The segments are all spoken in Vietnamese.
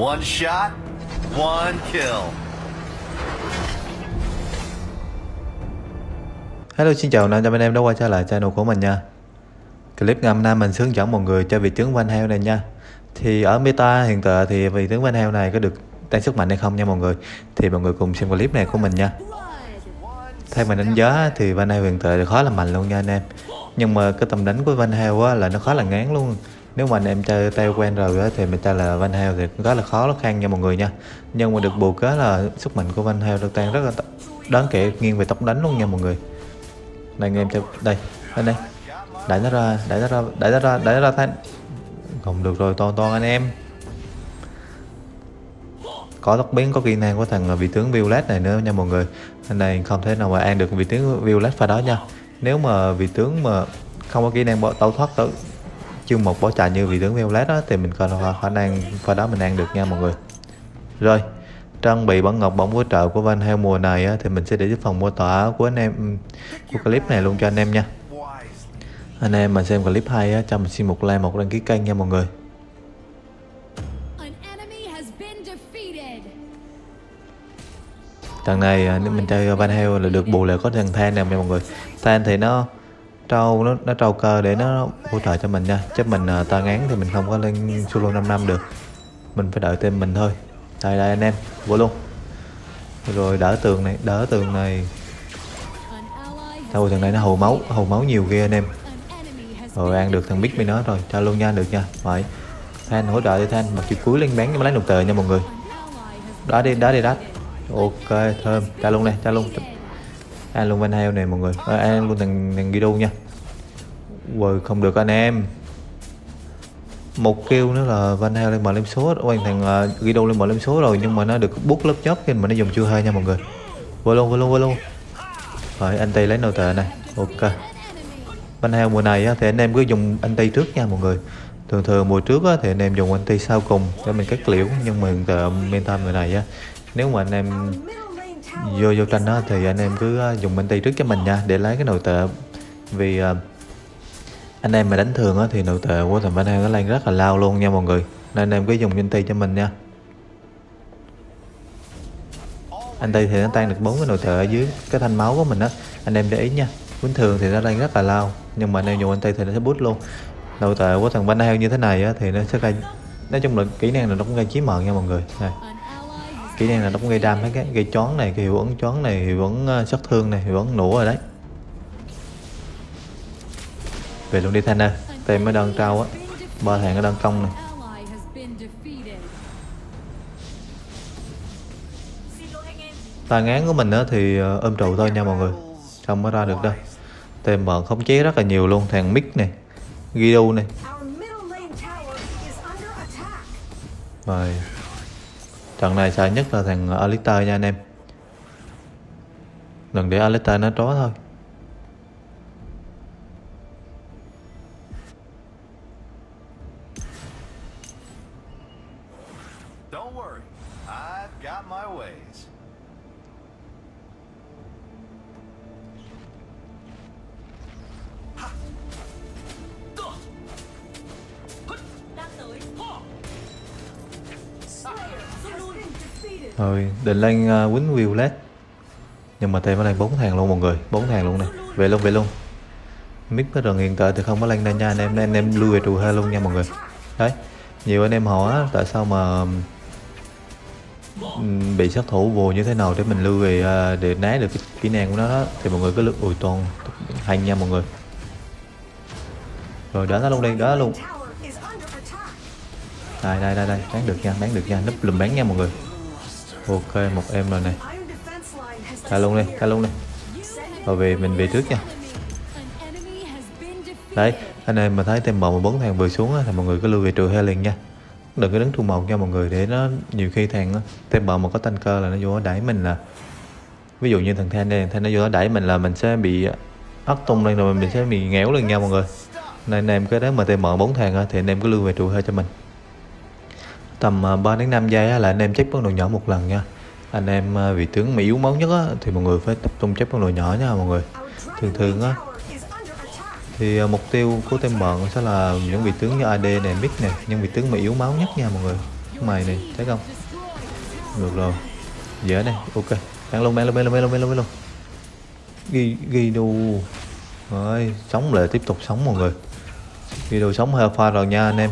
One shot, one kill. Hello, xin chào anh em đã quay trở lại channel của mình nha. Clip ngày hôm nay mình hướng dẫn mọi người chơi vị tướng Van Hell này nha. Thì ở meta hiện tại thì vị tướng Van Hell này có được tăng sức mạnh hay không nha mọi người. Thì mọi người cùng xem clip này của mình nha. Theo mình đánh giá thì Van Hell hiện tại khá là mạnh luôn nha anh em. Nhưng mà cái tầm đánh của Van Hell á, là nó khá là ngán luôn. Nếu mà anh em chơi tay quen rồi á, thì mình chơi là Van Hell thì cũng khá là khó khăn nha mọi người nha. Nhưng mà được bù cái là sức mạnh của Van Hell được tăng rất là đáng kể nghiêng về tốc đánh luôn nha mọi người. Đây anh em chơi đây, đây đẩy nó ra, đẩy nó ra thanh. Không được rồi, to anh em. Có tốc biến, có kỹ năng của thằng vị tướng Violet này nữa nha mọi người. Anh này không thể nào mà ăn được vị tướng Violet pha đó nha. Nếu mà vị tướng mà không có kỹ năng tẩu thoát tới chương 1 bỏ chạy như vị tướng Violet đó, thì mình có khả năng pha đó mình ăn được nha mọi người. Rồi, trang bị bản ngọc bổng hỗ trợ của Van Hell mùa này á, thì mình sẽ để dưới phần mô tả của anh em của clip này luôn cho anh em nha. Anh em mà xem clip hay á, cho mình xin một like, một đăng ký kênh nha mọi người. Thằng này nếu mình chơi Van Hell là được bù lại có thằng Than nè mọi người. Than thì nó trâu cơ để nó hỗ trợ cho mình nha. Chứ mình ta ngán thì mình không có lên solo 5 năm được. Mình phải đợi tên mình thôi. Đây anh em, vô luôn. Rồi đỡ tường này. Thôi thằng này nó hầu máu nhiều ghê anh em. Rồi ăn được thằng Big mình nói rồi, cho luôn nha, được nha. Vậy Than hỗ trợ cho Than, mặc dù cuối lên bán nhưng mà lấy đồng tờ nha mọi người. Đá đi. Ok, thơm, cho luôn này, ăn luôn Van Hell này mọi người. Ăn luôn thằng Guido nha. Ui, không được anh em. Một kill nữa là Van Hell lên mở lên số, quanh thằng Guido lên mở lên số rồi, nhưng mà nó được bút lớp chóp khi mà nó dùng chưa hơi nha mọi người. Vô luôn. Rồi anh Tây lấy nô tệ này. Ok. Van Hell mùa này á, thì anh em cứ dùng anh Tây trước nha mọi người. Thường mùa trước á, thì anh em dùng anh Tây sau cùng để mình cắt liễu, nhưng mà hiện tại meta mùa này á, nếu mà anh em vô tranh đó thì anh em cứ dùng anh Tây trước cho mình nha, để lấy cái nội tệ. Vì anh em mà đánh thường á, thì nội tệ của thằng Van Hell nó lên rất là lao luôn nha mọi người, nên anh em cứ dùng anh Tây cho mình nha. Anh Tây thì nó tăng được 4 cái nội tệ ở dưới cái thanh máu của mình á, anh em để ý nha. Bình thường thì nó lên rất là lao, nhưng mà anh em dùng anh Tây thì nó sẽ boost luôn. Nội tệ của thằng Van Hell như thế này á, thì nó sẽ gây, nói chung là kỹ năng là nó cũng gây chí mạng nha mọi người. Này, kỹ năng là nó cũng gây đam, cái gây chón này, cái hiệu ứng chón này, hiệu ứng sát thương này, hiệu ứng nổ rồi đấy. Về luôn đi Thanh ơi, tem mới đơn trao á, 3 thằng ở đơn công này. Tai ngán của mình á thì ôm trụ thôi nha mọi người, không có ra được đâu. Tem bợn khống chế rất là nhiều luôn, thằng Mick này, Guido này. Rồi trận này sợ nhất là thằng Alistar nha anh em. Đừng để Alistar nó trói thôi. Don't worry, I've got my ways. Rồi định lên quýnh Violet, nhưng mà tem nó lên 4 thằng luôn mọi người, 4 thằng luôn này. Về luôn. Mick với rừng hiện tại thì không có lên đây nha anh em, nên anh em lui về trù hơi luôn nha mọi người. Đấy, nhiều anh em hỏi tại sao mà bị sát thủ vồ như thế nào để mình lưu về để né được cái kỹ năng của nó đó, thì mọi người cứ lướt ùi toàn hành nha mọi người. Rồi đá nó luôn đi, đá luôn. Đây, bán được nha, núp lùm bán nha mọi người. Ok, một em rồi này. Ca luôn đi. Rồi mình về trước nha. Đấy, anh em mà thấy tem bò mà 4 thằng vừa xuống á, thì mọi người cứ lưu về trừ hai liền nha. Đừng có đứng trụ một nha mọi người, để nó nhiều khi thằng tem bò mà có tăng cơ là nó vô nó đẩy mình, là ví dụ như thằng Than đây, nó vô nó đẩy mình là mình sẽ bị ấp tung lên, rồi mình sẽ bị ngéo lên nha mọi người. Nên anh em cái đấy mà tem bò 4 thằng á, thì anh em cứ lưu về trụ hơi cho mình. Tầm 3 đến 5 giây á, là anh em check bóng đồ nhỏ một lần nha. Anh em vị tướng mà yếu máu nhất á, thì mọi người phải tập trung check bóng đồ nhỏ nha mọi người. Thường á thì mục tiêu của team bọn sẽ là những vị tướng như AD này, Mid này, những vị tướng mà yếu máu nhất nha mọi người. mày này, thấy không? Được rồi. Dễ này, ok. Bắn luôn, bắn luôn, bắn luôn, bắn luôn, bắn luôn, bắn luôn. Ghi đu. Rồi, sống lại, tiếp tục sống mọi người. Ghi đu sống Hellfire rồi nha anh em.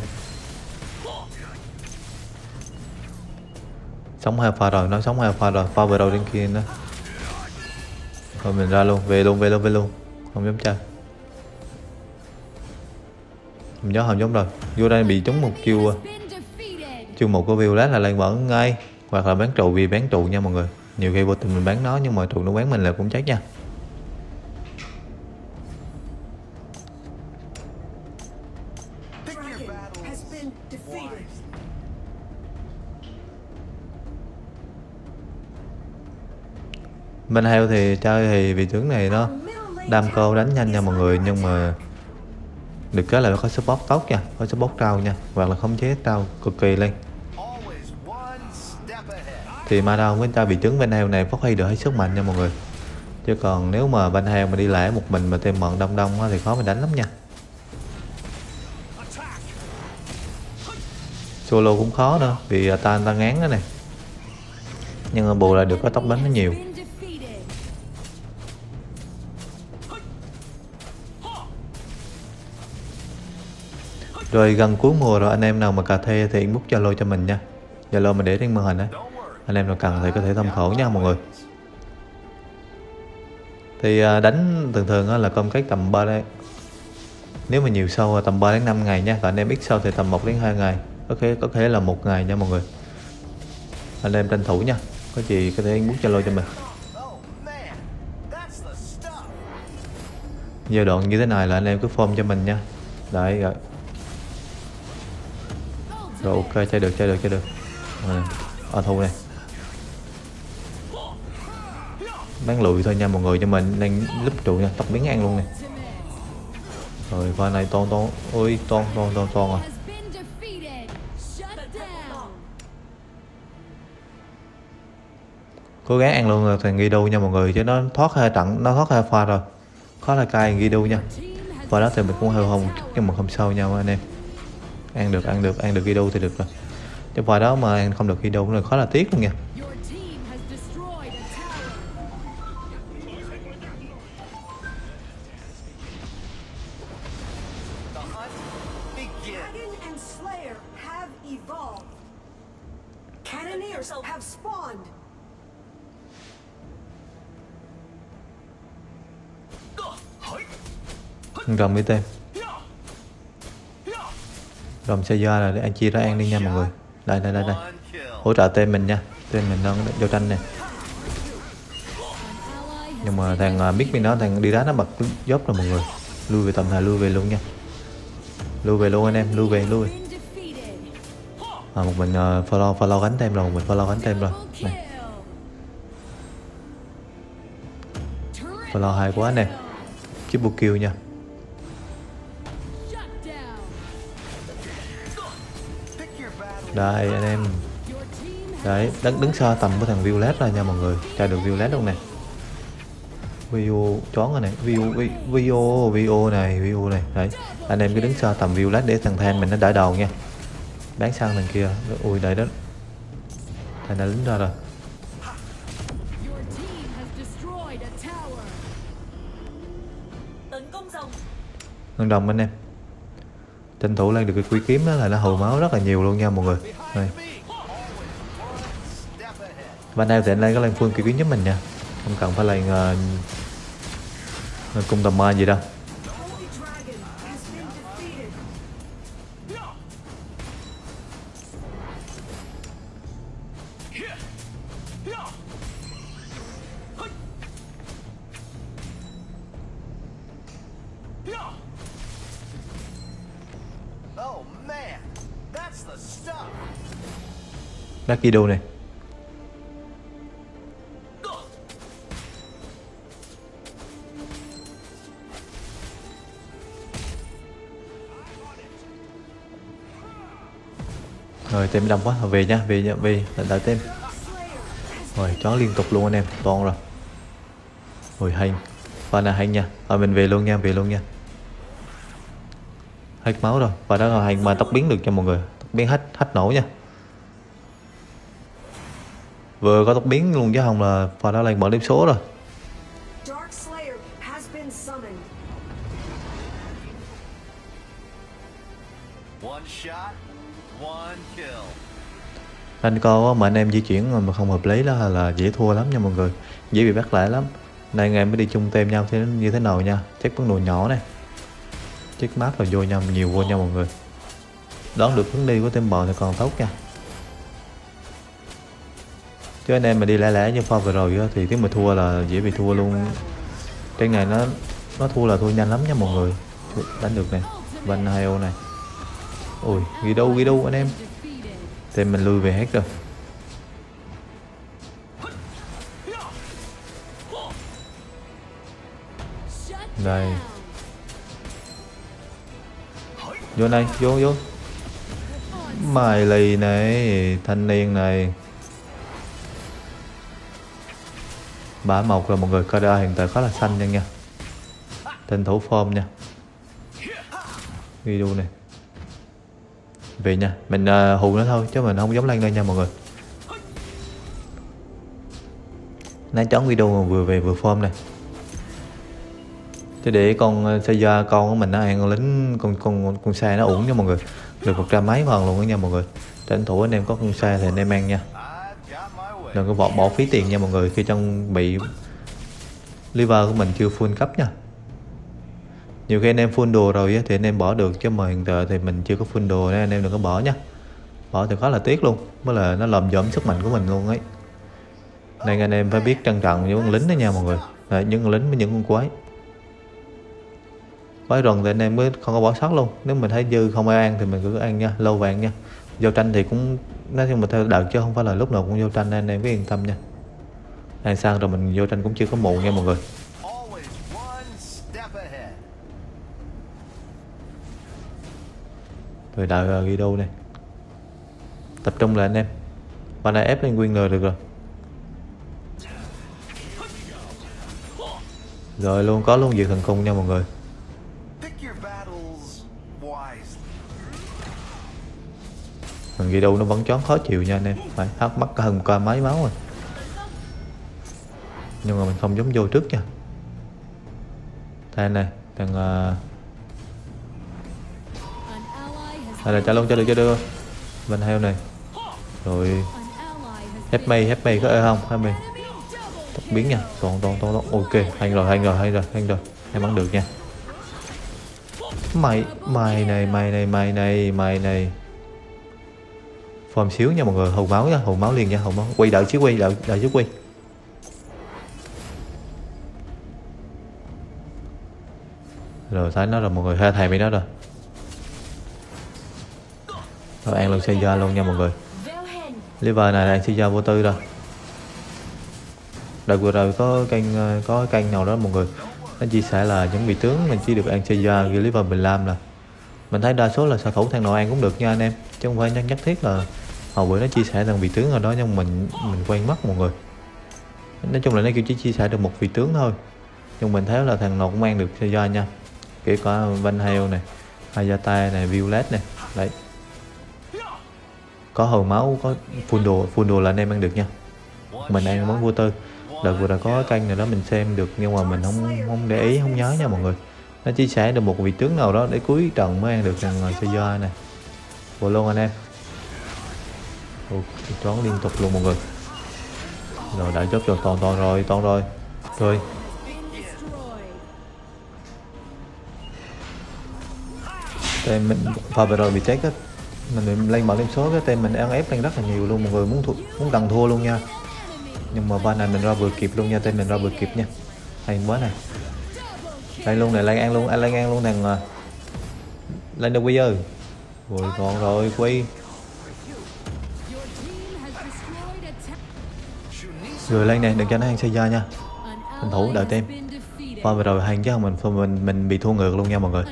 Sống Hellfire rồi, nó sống Hellfire rồi, power đầu bên kia nữa. Rồi mình ra luôn, về luôn. Không dám chơi. Không giống rồi. Vô đây bị trúng một chiêu một của Violet là lên vẫn ngay. Hoặc là bán trụ vì bán trụ nha mọi người. Nhiều khi vô tình mình bán nó nhưng mà trụ nó bán mình là cũng chết nha. Bên heo thì chơi thì vị tướng này nó đam cô đánh nhanh nha mọi người, nhưng mà được cái là có support tốt nha, có support trao nha, hoặc là khống chế trao cực kỳ lên. Thì mà đâu mới cho vị tướng bên heo này phát huy được hết sức mạnh nha mọi người. Chứ còn nếu mà bên heo mà đi lẻ một mình mà thêm bọn đông thì khó mà đánh lắm nha. Solo cũng khó nữa vì ta ngán đó này, nhưng mà bù lại được có tốc đánh nó nhiều. Rồi gần cuối mùa rồi, anh em nào mà cà thê thì inbox Zalo cho mình nha. Zalo mình để trên màn hình đấy. Anh em nào cần thì có thể tham khảo nha mọi người. Thì đánh thường là công cách tầm 3 đây. Nếu mà nhiều sâu tầm 3 đến 5 ngày nha. Còn anh em ít sâu thì tầm 1 đến 2 ngày. Có thể là 1 ngày nha mọi người. Anh em tranh thủ nha. Có gì có thể inbox Zalo cho mình. Giai đoạn như thế này là anh em cứ form cho mình nha. Đấy rồi. Rồi ok, chơi được. Thu này. Bán lùi thôi nha mọi người, cho mình đang lúp trụ nha, tóc biến ăn luôn nè. Rồi pha này toan rồi. Cố gắng ăn luôn rồi thằng Guido nha mọi người, chứ nó thoát hai pha rồi. Khó là cay Guido nha. Và đó thì mình cũng hơi hông chút nhưng mà không sao nhau anh em. Ăn được Guido thì được rồi. Chứ pha đó mà ăn không được Guido cũng là khó là tiếc luôn nha. Rồng đi tem. Rồng xe do là để anh chia ra ăn đi nha mọi người. Đây. Hỗ trợ tem mình nha. Tem mình đang vô tranh nè. Nhưng mà thằng biết bên đó thằng đi đá nó bật dốt rồi mọi người. Lui về tầm này, lui về luôn nha. Lui về luôn anh em, lui về. Một mình follow gánh tem rồi, Này. Follow hay quá nè. Triple kill nha. Đây anh em. Đấy, đứng xa tầm của thằng Violet ra nha mọi người. Chơi được Violet luôn nè. Vio chón rồi này, Vio này. Đấy, anh em cứ đứng xa tầm Violet để thằng Than mình nó đỡ đầu nha. Bán sang thằng kia. Ui đây đó. Thằng đã lính ra rồi. Ngân đồng anh em. Tranh thủ lên được cái quý kiếm đó là nó hồi máu rất là nhiều luôn nha mọi người. Đây. Ban đầu thì anh lên có lên full kiếm giúp mình nha. Không cần phải lên cung tầm ma gì đâu. Lucky đồ này. Rồi tem đông quá, về nha, về đợi tem. Rồi chó liên tục luôn anh em, toàn rồi. Rồi hay. Và là hay nha. Rồi mình về luôn nha. Hết máu rồi. Và đó là hành mà tóc biến được cho mọi người. Tóc biến hết nổ nha. Vừa có tốc biến luôn chứ không là pha đã lên mở điểm số rồi. Dark Slayer has been summoned. One shot, one kill. Anh co mà anh em di chuyển mà không hợp lý đó là dễ thua lắm nha mọi người, dễ bị bắt lại lắm. Này anh em mới đi chung tem nhau thế như thế nào nha, check vấn đồ nhỏ này, check map và vô nhau nhiều vô nhau mọi người. Đón được hướng đi của tem bò thì còn tốt nha. Chứ anh em mà đi lẻ lẻ như pha vừa rồi á, thì nếu mà thua là dễ bị thua luôn. Trên này nó thua là thua nhanh lắm nha mọi người. Đánh được nè, Van Hale này. Ôi ghi đâu anh em, tem mình lui về hết rồi. Đây, vô này, vô Mai lì này, thanh niên này. Bả mộc rồi mọi người, Kada hiện tại khá là xanh nha. Tên thủ form nha. Video này về nha, mình hù nó thôi chứ mình không dám lên đây nha mọi người. Nãy chọn video mà vừa về vừa form này. Chứ để con Seiya con của mình nó ăn con lính con xe nó uổng nha mọi người. Được 100 mấy vàng luôn đó nha mọi người. Tranh thủ anh em có con xe thì anh em ăn nha. Đừng có bỏ phí tiền nha mọi người khi trang bị liver của mình chưa full cấp nha. Nhiều khi anh em full đồ rồi thì anh em bỏ được, chứ mà hiện tại thì mình chưa có full đồ nên anh em đừng có bỏ nha. Bỏ thì khá là tiếc luôn, mới là nó làm giảm sức mạnh của mình luôn ấy. Nên anh em phải biết trân trọng những con lính đó nha mọi người. Đấy, những con lính với những con quái rừng thì anh em mới không có bỏ sót luôn. Nếu mình thấy dư không ai ăn thì mình cứ ăn nha, lâu vàng nha. Vô tranh thì cũng nói chung mà theo đợt chứ không phải là lúc nào cũng vô tranh, anh em cứ yên tâm nha. Ăn sang rồi mình vô tranh cũng chưa có mù nha mọi người. Rồi đợi video này, tập trung lại anh em. Bạn này ép lên nguyên rồi được rồi. Rồi luôn có luôn diệt thần cung nha mọi người. Mình ghi đâu nó vẫn chón khó chịu nha anh em, phải hắt mắt cả hơn ca máy máu rồi. Nhưng mà mình không dám vô trước nha. Đây này, thằng đây là trả luôn, cho được bên heo này. Rồi hết mây có ơi không hết mây tốc biến nha, toàn ok. Hành rồi em bắn được nha. Mày này form xíu nha mọi người, hầu máu nha, hầu máu liền nha, hầu máu quay đợi xíu, đợi chút quay. Rồi thấy nó rồi mọi người, hai thầy mới đó rồi. Rồi ăn luôn Seiya luôn nha mọi người. Liver này là Seiya vô tư rồi. Đợt vừa rồi có kênh nào đó mọi người nó chia sẻ là những vị tướng mình chỉ được ăn Seiya ghi Liver 15 là mình thấy đa số là xạ thủ thằng nào ăn cũng được nha anh em, chứ không phải nhất thiết là hồi bữa nó chia sẻ thằng vị tướng rồi đó, nhưng mình quen mất mọi người. Nói chung là nó kêu chỉ chia sẻ được một vị tướng thôi, nhưng mình thấy là thằng nào cũng ăn được Seiya nha, kể cả Van Hale này, Hayate này, Violet này. Đấy, có hầu máu, có full đồ là anh em ăn được nha. Mình ăn món vô tư. Đợt vừa rồi có kênh này đó mình xem được, nhưng mà mình không để ý, không nhớ nha mọi người. Nó chia sẻ được một vị tướng nào đó để cuối trận mới ăn được thằng Seiya này. Vô luôn anh em. Trón liên tục luôn mọi người. Rồi đã chốt cho toàn rồi. Tên mình pha vừa rồi bị chết á, mình lên mở điểm số cái tên mình ăn ép lên rất là nhiều luôn mọi người, muốn đằng thua luôn nha. Nhưng mà ba này mình ra vừa kịp luôn nha, tên mình ra vừa kịp nha, hay quá này. Lên luôn này, lên ăn luôn thằng lên đâu quy ơi. Rồi còn rồi quy. Rồi lên này, đừng cho nó ăn Seiya nha. Tranh thủ đợi tem. Qua vừa rồi hàng chứ mình bị thua ngược luôn nha mọi người.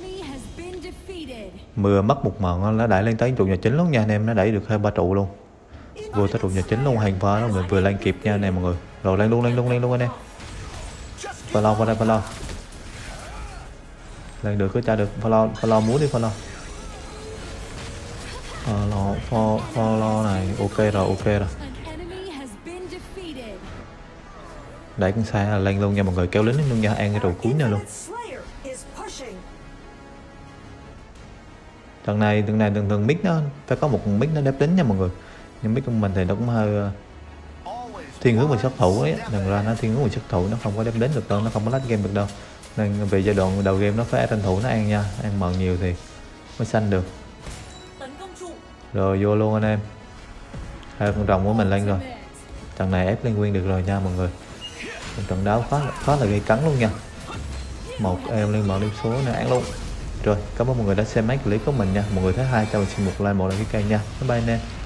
Mưa mất một mọn nó đẩy lên tới trụ nhà chính luôn nha anh em, nó đẩy được 2-3 trụ luôn. Vừa tới trụ nhà chính luôn, hàng pha đó mình vừa lên kịp nha anh em mọi người. Rồi lên luôn anh em. Follow. Lên được cứ trả được, follow muốn đi follow. Follow này, ok rồi. Đẩy con xa lên luôn nha mọi người, kéo lính luôn nha, ăn cái trụ cuối nữa luôn. Infinite Slayer is pushing. Trận này từng mic nó phải có một mic nó đép lính nha mọi người, nhưng mic của mình thì nó cũng hơi thiên hướng về sát thủ ấy, đừng ra nó thiên hướng về sát thủ, nó không có đép lính được đâu, nó không có lách game được đâu, nên về giai đoạn đầu game nó phải tranh thủ nó ăn nha, ăn mòn nhiều thì mới xanh được. Rồi vô luôn anh em, hai con rồng của mình lên rồi, trận này ép lên nguyên được rồi nha mọi người. Trận đấu khá là gây cấn luôn nha, một em lên một điểm số nữa ăn luôn. Rồi cảm ơn mọi người đã xem mấy clip của mình nha, mọi người thấy hay cho mình xin một like, một đăng ký kênh nha, bye bye anh em.